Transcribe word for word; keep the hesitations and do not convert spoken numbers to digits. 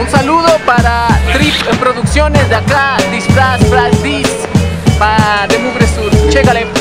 un saludo para Trip Producciones de acá, Disfraz, Flash Dis, para de Mugre Sur. Chécale.